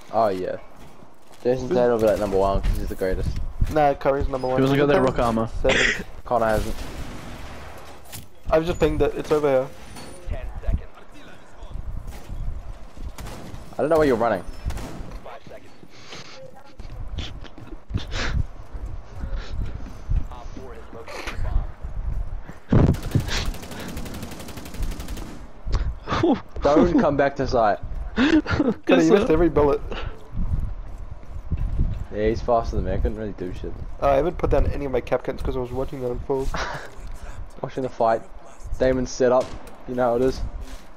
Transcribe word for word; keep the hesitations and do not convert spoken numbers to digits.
Oh yeah. Jason Tatum will be like number one because he's the greatest. Nah, Curry's number one. He wasn't got that Curry's rock armor. Seventh. Connor hasn't. I've just pinged it. It's over here. Ten seconds. I don't know where you're running. Five seconds. Op four has located the bomb. Don't come back to sight. God, he missed every bullet. Yeah, he's faster than me. I couldn't really do shit. Uh, I haven't put down any of my cap cans because I was watching that unfold. Watching the fight. Damon's set up. You know how it is.